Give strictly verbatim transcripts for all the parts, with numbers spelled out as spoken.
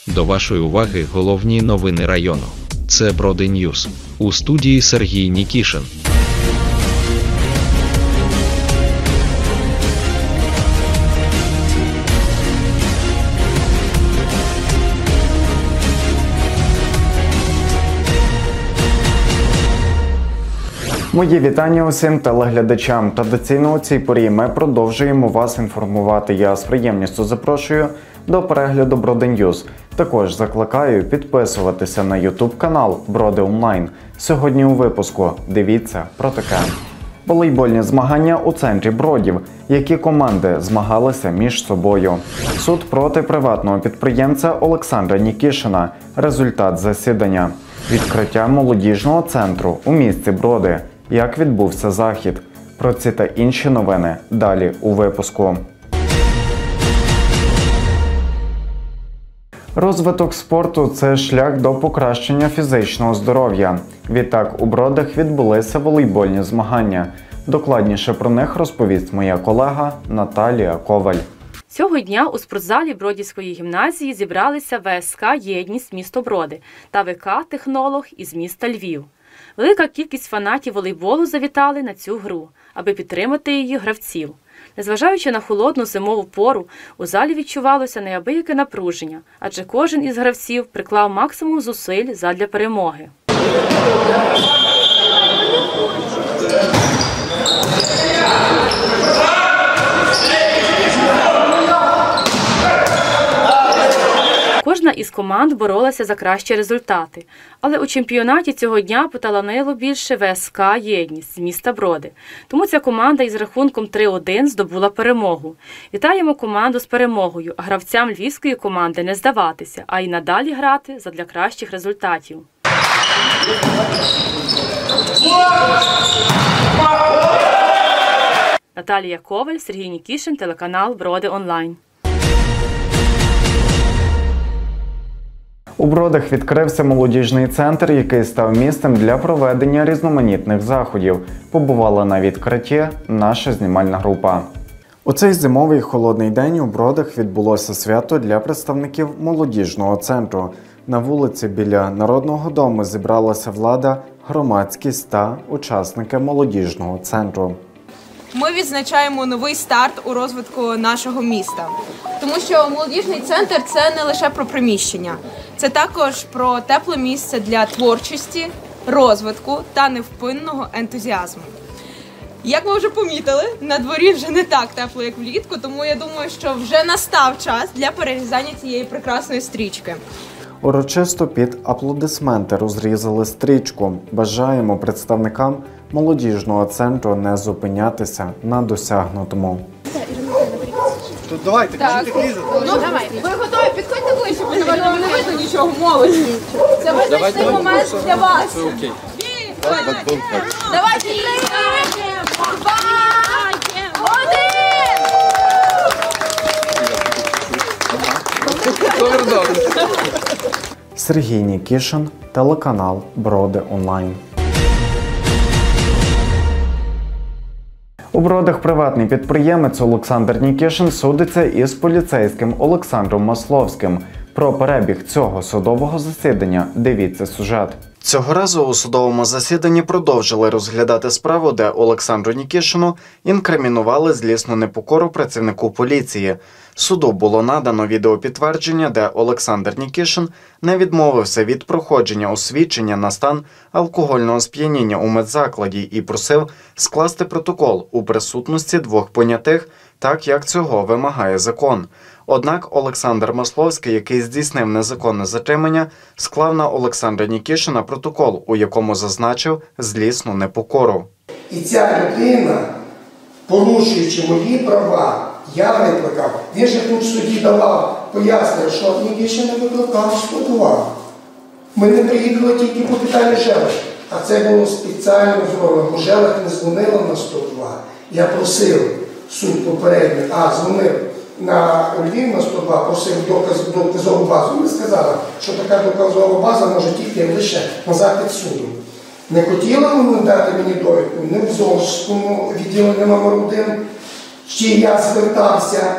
До вашої уваги головні новини району. Це Броди Ньюс. У студії Сергій Нікішин. Мої вітання усім телеглядачам. Традиційно у цій порі ми продовжуємо вас інформувати. Я з приємністю запрошую до перегляду Броди Ньюс. Також закликаю підписуватися на ютуб канал Броди Онлайн. Сьогодні у випуску дивіться про таке. Волейбольні змагання у центрі Бродів. Які команди змагалися між собою? Суд проти приватного підприємця Олександра Нікішина. Результат засідання. Відкриття молодіжного центру у місті Броди. Як відбувся захід? Про ці та інші новини далі у випуску. Розвиток спорту – це шлях до покращення фізичного здоров'я. Відтак у Бродах відбулися волейбольні змагання. Докладніше про них розповість моя колега Наталія Коваль. Цього дня у спортзалі Бродівської гімназії зібралися В С К «Єдність» місто Броди та В К «Технолог» із міста Львів. Велика кількість фанатів волейболу завітали на цю гру, аби підтримати її гравців. Незважаючи на холодну зимову пору, у залі відчувалося неабияке напруження, адже кожен із гравців приклав максимум зусиль задля перемоги. Кожна із команд боролася за кращі результати, але у чемпіонаті цього дня поталанило більше В С К «Єдність» з міста Броди. Тому ця команда із рахунком три один здобула перемогу. Вітаємо команду з перемогою, а гравцям львівської команди не здаватися, а й надалі грати задля кращих результатів. Наталія Коваль, Сергій Нікішин, телеканал Броди Онлайн. У Бродах відкрився молодіжний центр, який став місцем для проведення різноманітних заходів. Побувала на відкритті наша знімальна група. У цей зимовий холодний день у Бродах відбулося свято для представників молодіжного центру. На вулиці біля Народного дому зібралася влада, громадськість та учасники молодіжного центру. Ми відзначаємо новий старт у розвитку нашого міста, тому що молодіжний центр – це не лише про приміщення, це також про тепле місце для творчості, розвитку та невпинного ентузіазму. Як ви вже помітили, на дворі вже не так тепло, як влітку, тому я думаю, що вже настав час для перерізання цієї прекрасної стрічки. Урочисто під аплодисменти розрізали стрічку. Бажаємо представникам молодіжного центру не зупинятися на досягнутому. Тут давайте, так. Ну, давай. Ви готові? Підходьте ближче, бо не видно нічого, молоді. Це визначний момент для вас. Окей. Давайте, три, два, один! Сергій Нікішин, телеканал Броди Онлайн. У Бродах приватний підприємець Олександр Нікішин судиться із поліцейським Олександром Масловським. Про перебіг цього судового засідання дивіться сюжет. Цього разу у судовому засіданні продовжили розглядати справу, де Олександру Нікішину інкримінували злісну непокору працівнику поліції. Суду було надано відеопідтвердження, де Олександр Нікішин не відмовився від проходження освідчення на стан алкогольного сп'яніння у медзакладі і просив скласти протокол у присутності двох понятих, так як цього вимагає закон. Однак Олександр Масловський, який здійснив незаконне затримання, склав на Олександра Нікішина протокол, у якому зазначив злісну непокору. І ця людина, порушуючи мої права, я викликав. Він же тут в суді давав пояснення, що Нікішин не викликав сто два. Ми не приїхали тільки по питанню Желех, а це було спеціально зроблено. Желех не дзвонила на сто два. Я просив суд попередньо, а дзвонив на Львів на сто два, просив доказ, доказову базу. Вони сказали, що така доказова база може тільки лише на запит суду. Не хотіли вони дати мені довідку, не в Золочському відділенні номер один, ще я звертався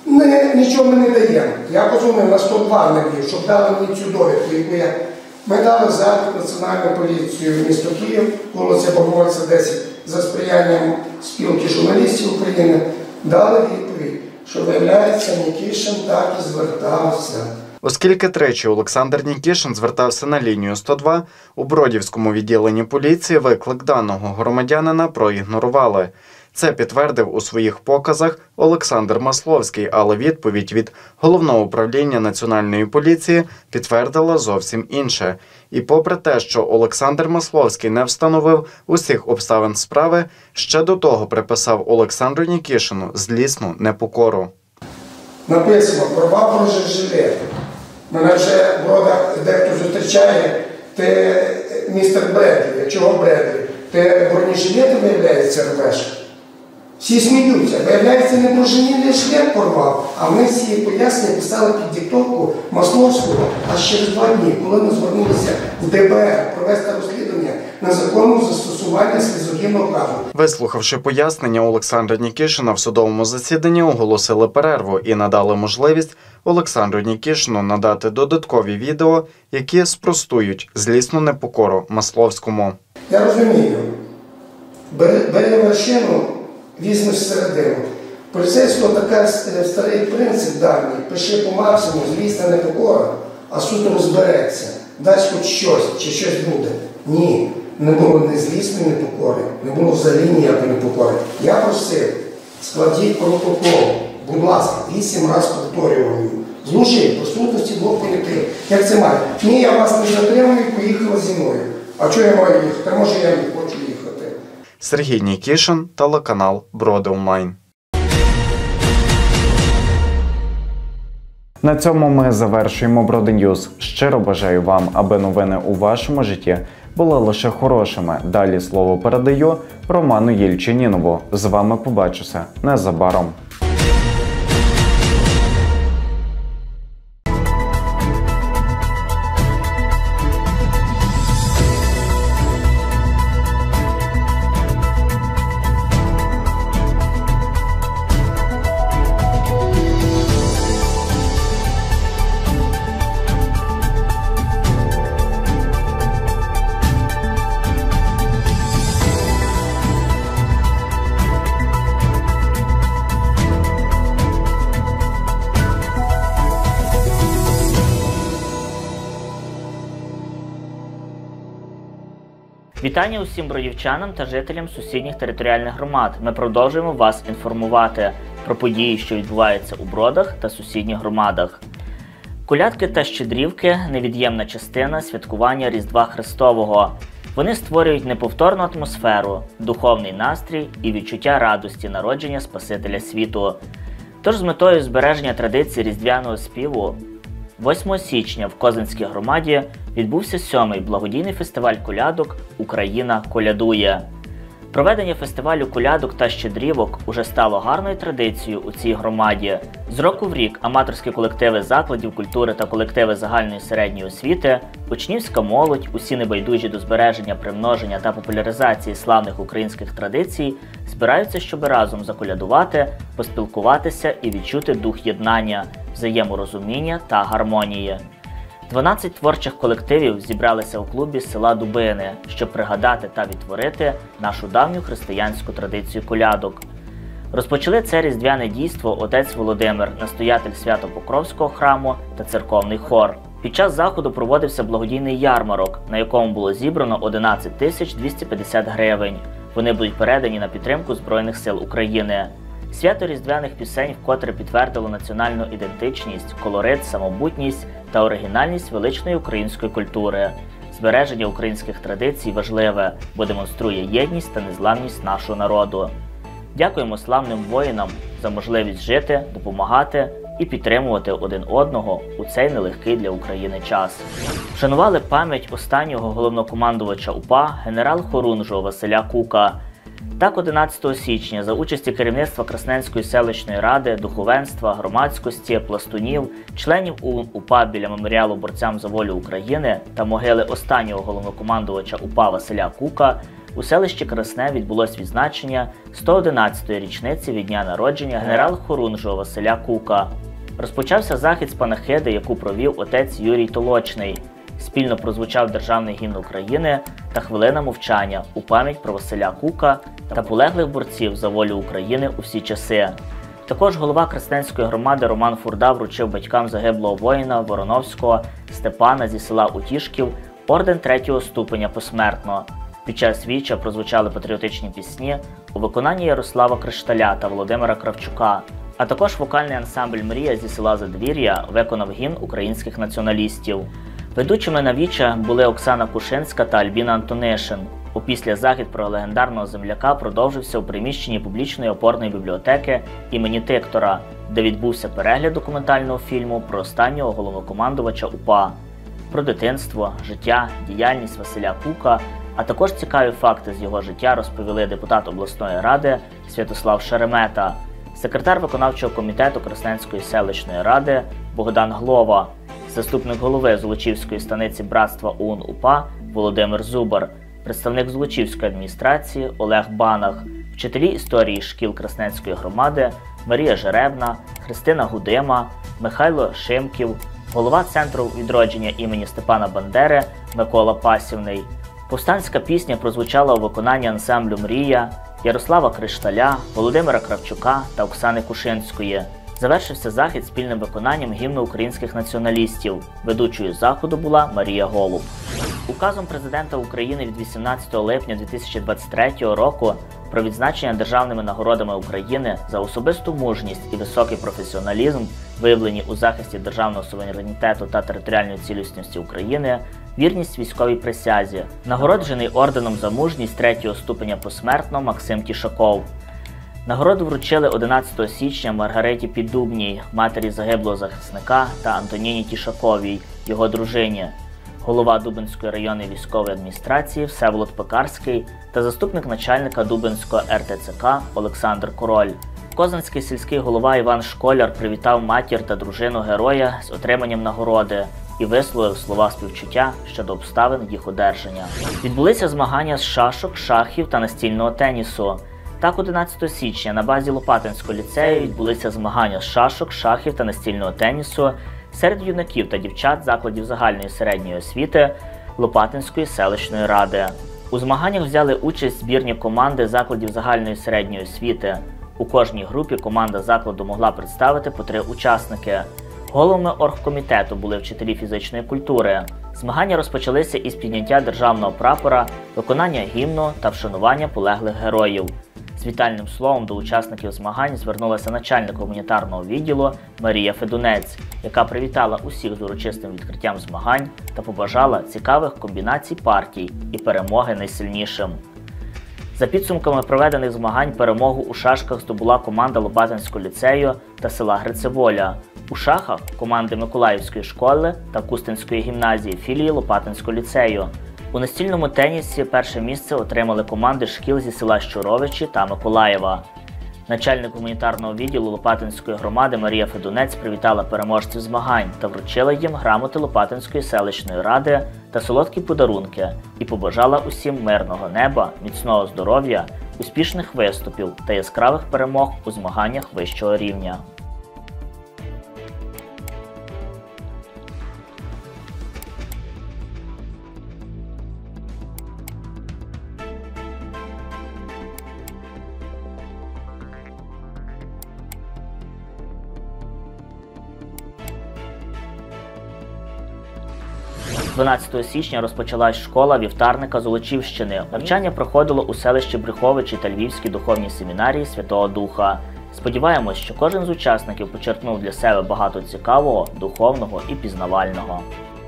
Не, нічого ми не даємо. Я позвонив на сто два на Львів, щоб дали мені цю довідку, яку я... Ми дали запит Національну поліцію місто Київ, вулиця Богомольця, десять, за сприянням спілки журналістів України, дали відповідь, що, виявляється, Нікішин так і звертався. Оскільки тричі Олександр Нікішин звертався на лінію сто два, у Бродівському відділенні поліції виклик даного громадянина проігнорували. Це підтвердив у своїх показах Олександр Масловський, але відповідь від Головного управління Національної поліції підтвердила зовсім інше. І попри те, що Олександр Масловський не встановив усіх обставин справи, ще до того приписав Олександру Нікішину злісну непокору. Написано «Права бронежилети». Мене вже Брода дехто зустрічає, ти містер Бредлі. Чого Бредлі? Ти бронежилети, виявляється, рвеш? Всі сміються. Виявляється, не бронежилет порвав, а ми всі пояснення писали під диктовку Масловського аж через два дні, коли ми звернулися в Д Б Р провести розслідування незаконного застосування сльозогінного газу. Вислухавши пояснення Олександра Нікішина в судовому засіданні, оголосили перерву і надали можливість Олександру Нікішину надати додаткові відео, які спростують злісну непокору Масловському. Я розумію, бери, бери вершину, візьмеш середину. Поліцейського така старий принцип давній, пиши по максимуму, злісна непокора, а суд розбереться, дасть хоч щось, чи щось буде. Ні, не було ні злісної непокори, не було взагалі ніякої непокори. Я просив, складіть протокол, будь ласка, вісім разів повторював. Злучив присутності двох політиків. Як це має? Ні, я вас не затримую, поїхала зі мною. А чого я маю їхати? Може, я не хочу їхати. Сергій Нікішин, телеканал Броди Онлайн. На цьому ми завершуємо Броди Ньюс. Щиро бажаю вам, аби новини у вашому житті були лише хорошими. Далі слово передаю Роману Єльчинінову. З вами побачуся незабаром. Вітання усім бродівчанам та жителям сусідніх територіальних громад. Ми продовжуємо вас інформувати про події, що відбуваються у Бродах та сусідніх громадах. Колядки та щедрівки – невід'ємна частина святкування Різдва Христового. Вони створюють неповторну атмосферу, духовний настрій і відчуття радості народження Спасителя світу. Тож з метою збереження традиції різдвяного співу восьмого січня в Козинській громаді відбувся сьомий благодійний фестиваль колядок «Україна колядує». Проведення фестивалю колядок та щедрівок уже стало гарною традицією у цій громаді. З року в рік аматорські колективи закладів культури та колективи загальної середньої освіти, учнівська молодь, усі небайдужі до збереження, примноження та популяризації славних українських традицій збираються, щоб разом заколядувати, поспілкуватися і відчути дух єднання, взаєморозуміння та гармонії. дванадцять творчих колективів зібралися у клубі села Дубини, щоб пригадати та відтворити нашу давню християнську традицію колядок. Розпочали це різдвяне дійство отець Володимир, настоятель Свято-Покровського храму та церковний хор. Під час заходу проводився благодійний ярмарок, на якому було зібрано одинадцять тисяч двісті п'ятдесят гривень. Вони будуть передані на підтримку Збройних сил України. Свято різдвяних пісень вкотре підтвердило національну ідентичність, колорит, самобутність та оригінальність величної української культури. Збереження українських традицій важливе, бо демонструє єдність та незламність нашого народу. Дякуємо славним воїнам за можливість жити, допомагати і підтримувати один одного у цей нелегкий для України час. Вшанували пам'ять останнього головнокомандувача УПА генерал-хорунжого Василя Кука. Так, одинадцятого січня за участі керівництва Красненської селищної ради, духовенства, громадськості, пластунів, членів УПА біля меморіалу борцям за волю України та могили останнього головнокомандувача УПА Василя Кука у селищі Красне відбулось відзначення сто одинадцятої річниці від дня народження генерал-хорунжого Василя Кука. Розпочався захід з панахиди, яку провів отець Юрій Толочний. Спільно прозвучав державний гімн України та хвилина мовчання у пам'ять про Василя Кука та полеглих борців за волю України у всі часи. Також голова Красненської громади Роман Фурда вручив батькам загиблого воїна Вороновського Степана зі села Утішків орден третього ступеня посмертно. Під час віча прозвучали патріотичні пісні у виконанні Ярослава Кришталя та Володимира Кравчука, а також вокальний ансамбль «Мрія» зі села Задвір'я виконав гімн українських націоналістів. Ведучими на віча були Оксана Кушинська та Альбіна Антонишин. Опісля захід про легендарного земляка продовжився у приміщенні публічної опорної бібліотеки імені Тиктора, де відбувся перегляд документального фільму про останнього головнокомандувача УПА. Про дитинство, життя, діяльність Василя Кука, а також цікаві факти з його життя розповіли депутат обласної ради Святослав Шеремета, секретар виконавчого комітету Красненської селищної ради Богдан Глова, заступник голови Золочівської станиці братства ОУН-УПА Володимир Зубар, представник Золочівської адміністрації Олег Банах, вчителі історії шкіл Красненської громади Марія Жеребна, Христина Гудима, Михайло Шимків, голова Центру відродження імені Степана Бандери Микола Пасівний. Повстанська пісня прозвучала у виконанні ансамблю «Мрія», Ярослава Кришталя, Володимира Кравчука та Оксани Кушинської. Завершився захід спільним виконанням гімну українських націоналістів. Ведучою заходу була Марія Голуб. Указом президента України від вісімнадцятого липня дві тисячі двадцять третього року про відзначення державними нагородами України за особисту мужність і високий професіоналізм, виявлені у захисті державного суверенітету та територіальної цілісності України, вірність військовій присязі, нагороджений орденом за мужність третього ступеня посмертно Максим Тішаков. Нагороду вручили одинадцятого січня Маргариті Піддубній, матері загиблого захисника, та Антоніні Тішаковій, його дружині, голова Дубенської районної військової адміністрації Всеволод Пекарський та заступник начальника Дубенського ер те це ка Олександр Король. Козанський сільський голова Іван Школяр привітав матір та дружину героя з отриманням нагороди і висловив слова співчуття щодо обставин їх одержання. Відбулися змагання з шашок, шахів та настільного тенісу. Так, одинадцятого січня на базі Лопатинського ліцею відбулися змагання з шашок, шахів та настільного тенісу серед юнаків та дівчат закладів загальної середньої освіти Лопатинської селищної ради. У змаганнях взяли участь збірні команди закладів загальної середньої освіти. У кожній групі команда закладу могла представити по три учасники. Головами оргкомітету були вчителі фізичної культури. Змагання розпочалися із підняття державного прапора, виконання гімну та вшанування полеглих героїв. З вітальним словом до учасників змагань звернулася начальник гуманітарного відділу Марія Федунець, яка привітала усіх з урочистим відкриттям змагань та побажала цікавих комбінацій партій і перемоги найсильнішим. За підсумками проведених змагань перемогу у шашках здобула команда Лопатинського ліцею та села Грицеволя. У шахах – команди Миколаївської школи та Кустинської гімназії філії Лопатинського ліцею. У настільному тенісі перше місце отримали команди шкіл зі села Щуровичі та Миколаєва. Начальник гуманітарного відділу Лопатинської громади Марія Федунець привітала переможців змагань та вручила їм грамоти Лопатинської селищної ради та солодкі подарунки і побажала усім мирного неба, міцного здоров'я, успішних виступів та яскравих перемог у змаганнях вищого рівня. дванадцятого січня розпочалась школа вівтарника Золочівщини. Навчання проходило у селищі Брюховичі та Львівській духовній семінарії Святого Духа. Сподіваємось, що кожен з учасників почерпнув для себе багато цікавого, духовного і пізнавального.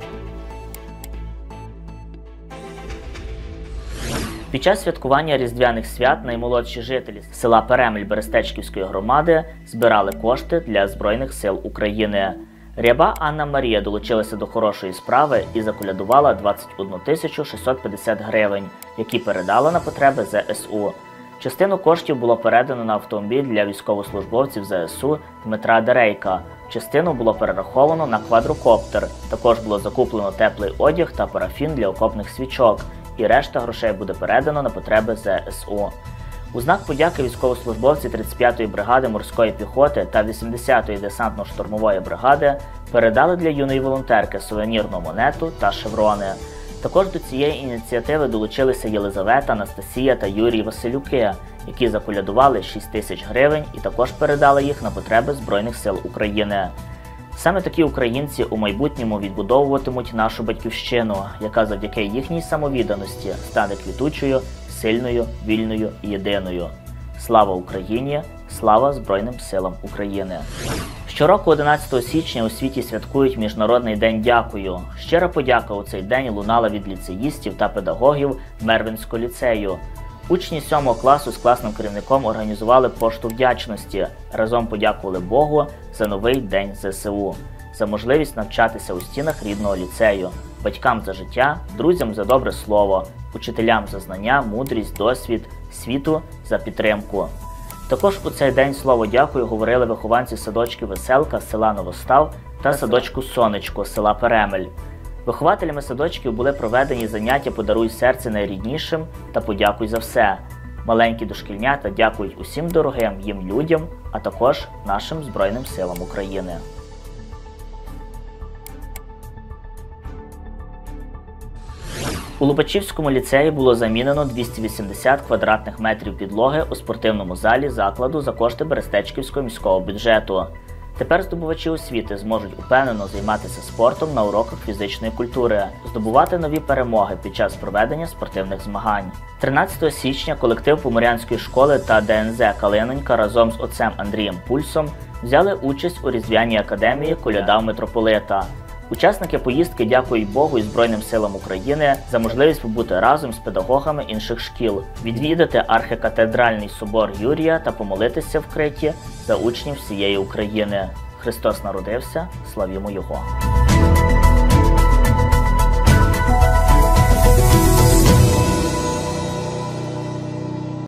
Під час святкування різдвяних свят наймолодші жителі села Перемель Берестечківської громади збирали кошти для Збройних сил України. Ряба Анна Марія долучилася до хорошої справи і заколядувала двадцять одну тисячу шістсот п'ятдесят гривень, які передала на потреби зе ес у. Частину коштів було передано на автомобіль для військовослужбовців зе ес у Дмитра Дерейка. Частину було перераховано на квадрокоптер. Також було закуплено теплий одяг та парафін для окопних свічок. і решта грошей буде передано на потреби зе ес у. У знак подяки військовослужбовці тридцять п'ятої бригади морської піхоти та вісімдесятої десантно-штурмової бригади передали для юної волонтерки сувенірну монету та шеврони. Також до цієї ініціативи долучилися Єлизавета, Анастасія та Юрій Василюки, які заколядували шість тисяч гривень і також передали їх на потреби Збройних сил України. Саме такі українці у майбутньому відбудовуватимуть нашу батьківщину, яка завдяки їхній самовідданості стане квітучою, сильною, вільною і єдиною. Слава Україні! Слава Збройним силам України! Щороку одинадцятого січня у світі святкують Міжнародний день дякую. Щира подяка у цей день лунала від ліцеїстів та педагогів Мервинського ліцею. Учні сьомого класу з класним керівником організували пошту вдячності. Разом подякували Богу за новий день зе ес у, за можливість навчатися у стінах рідного ліцею, батькам за життя, друзям за добре слово, учителям за знання, мудрість, досвід, світу за підтримку. Також у цей день слово «дякую» говорили вихованці садочків «Веселка» з села Новостав та садочку «Сонечко» з села Перемель. Вихователями садочків були проведені заняття «Подаруй серце найріднішим» та «Подякуй за все». Маленькі дошкільнята дякують усім дорогим їм людям, а також нашим Збройним силам України. У Лупачівському ліцеї було замінено двісті вісімдесят квадратних метрів підлоги у спортивному залі закладу за кошти Берестечківського міського бюджету. Тепер здобувачі освіти зможуть упевнено займатися спортом на уроках фізичної культури, здобувати нові перемоги під час проведення спортивних змагань. тринадцятого січня колектив Поморянської школи та де ен зет «Калинонька» разом з отцем Андрієм Пульсом взяли участь у різдвяній академії «Коляда в митрополита». Учасники поїздки дякують Богу і Збройним силам України за можливість побути разом з педагогами інших шкіл, відвідати архікатедральний собор Юрія та помолитися в Криті за учнів всієї України. Христос народився, славімо Його!